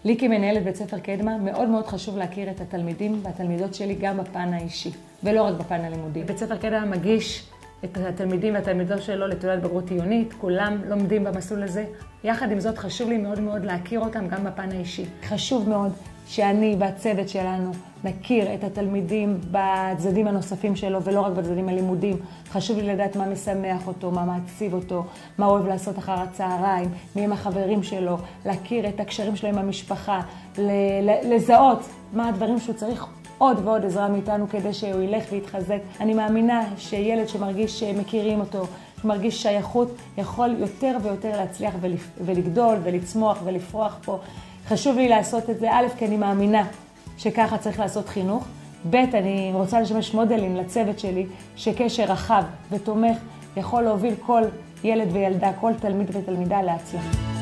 לי כמנהלת בית ספר קדמה מאוד מאוד חשוב להכיר את התלמידים והתלמידות שלי גם בפן האישי, ולא רק בפן הלימודי. בית ספר קדמה מגיש את התלמידים והתלמידות שלו לתעודת בגרות עיונית, כולם לומדים במסלול הזה. יחד עם זאת חשוב לי מאוד מאוד להכיר אותם גם בפן האישי. חשוב מאוד שאני והצוות שלנו נכיר את התלמידים בצדדים הנוספים שלו ולא רק בצדדים הלימודים. חשוב לי לדעת מה משמח אותו, מה מעציב אותו, מה הוא אוהב לעשות אחר הצהריים, מי הם החברים שלו, להכיר את הקשרים שלו עם המשפחה, לזהות מה הדברים שהוא צריך עוד ועוד עזרה מאיתנו כדי שהוא ילך ויתחזק. אני מאמינה שילד שמרגיש שמכירים אותו, שמרגיש שייכות, יכול יותר ויותר להצליח ולגדול ולצמוח ולפרוח פה. חשוב לי לעשות את זה, א', כי אני מאמינה שככה צריך לעשות חינוך. ב', אני רוצה לשמש מודלים לצוות שלי, שקשר רחב ותומך יכול להוביל כל ילד וילדה, כל תלמיד ותלמידה להצלחה.